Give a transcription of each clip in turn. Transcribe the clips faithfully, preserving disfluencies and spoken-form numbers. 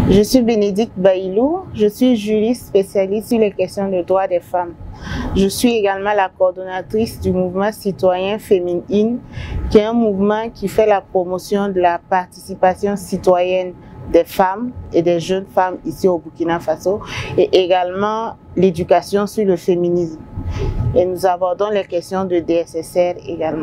Je suis Bénédicte Bailou, je suis juriste spécialiste sur les questions de droits des femmes. Je suis également la coordonnatrice du mouvement citoyen Féminine, qui est un mouvement qui fait la promotion de la participation citoyenne des femmes et des jeunes femmes ici au Burkina Faso, et également l'éducation sur le féminisme. Et nous abordons les questions de D S S R également.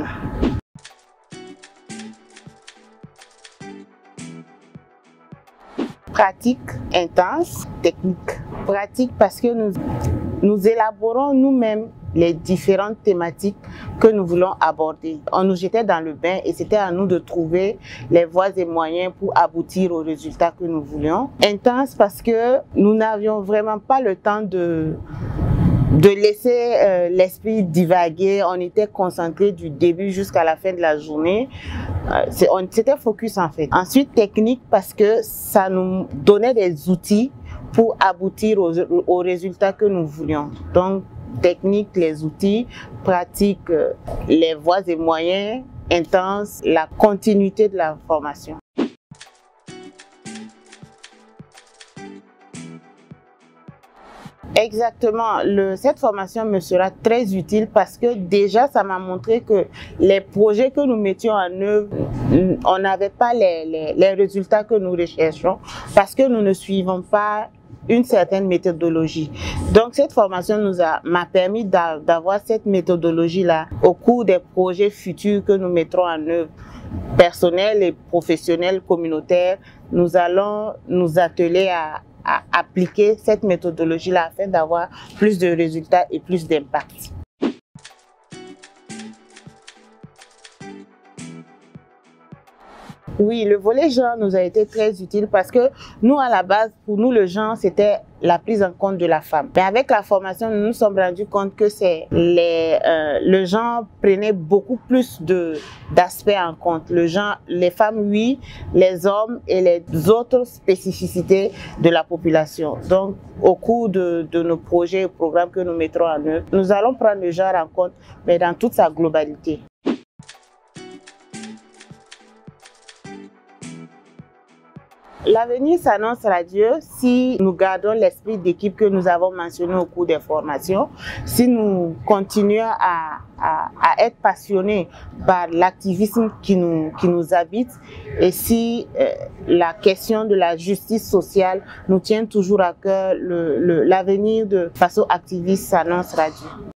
Pratique intense, technique. Pratique parce que nous, nous élaborons nous-mêmes les différentes thématiques que nous voulons aborder. On nous jetait dans le bain et c'était à nous de trouver les voies et moyens pour aboutir aux résultats que nous voulions. Intense parce que nous n'avions vraiment pas le temps de de laisser euh, l'esprit divaguer. On était concentré du début jusqu'à la fin de la journée. Euh, C'était focus en fait. Ensuite, technique parce que ça nous donnait des outils pour aboutir aux, aux résultats que nous voulions. Donc, technique, les outils, pratique, euh, les voies et moyens, intense, la continuité de la formation. Exactement, le, cette formation me sera très utile parce que déjà ça m'a montré que les projets que nous mettions en œuvre, on n'avait pas les, les, les résultats que nous recherchons parce que nous ne suivons pas une certaine méthodologie. Donc cette formation nous a m'a permis d'avoir cette méthodologie-là au cours des projets futurs que nous mettrons en œuvre, personnels et professionnels, communautaires. Nous allons nous atteler à à appliquer cette méthodologie-là afin d'avoir plus de résultats et plus d'impact. Oui, le volet genre nous a été très utile parce que nous, à la base, pour nous, le genre, c'était la prise en compte de la femme. Mais avec la formation, nous nous sommes rendus compte que c'est les, euh, le genre prenait beaucoup plus de d'aspects en compte. Le genre, les femmes, oui, les hommes et les autres spécificités de la population. Donc, au cours de, de nos projets et programmes que nous mettrons en œuvre, nous allons prendre le genre en compte, mais dans toute sa globalité. L'avenir s'annonce radieux si nous gardons l'esprit d'équipe que nous avons mentionné au cours des formations, si nous continuons à, à, à être passionnés par l'activisme qui nous, qui nous habite et si euh, la question de la justice sociale nous tient toujours à cœur, l'avenir de Faso Activiste s'annonce radieux.